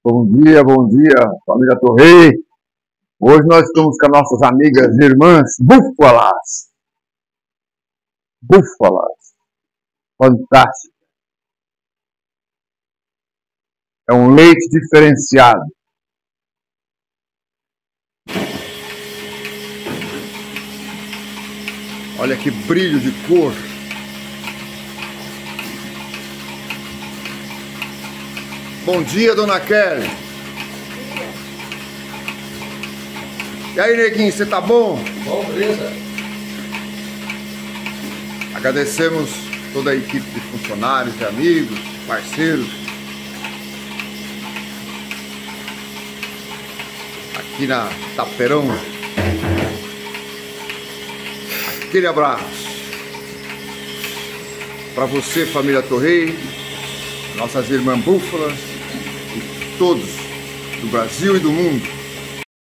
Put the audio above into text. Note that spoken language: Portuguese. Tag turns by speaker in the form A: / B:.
A: Bom dia, família Torrey. Hoje nós estamos com as nossas amigas e irmãs búfalas. Búfalas. Fantástico. É um leite diferenciado. Olha que brilho de cor. Bom dia, dona Kelly. E aí, neguinho, você tá bom?
B: Bom, beleza.
A: Agradecemos toda a equipe de funcionários, de amigos, parceiros. Aqui na Taperão. Aquele abraço. Para você, família Torrey, nossas irmãs búfalas e todos do Brasil e do mundo.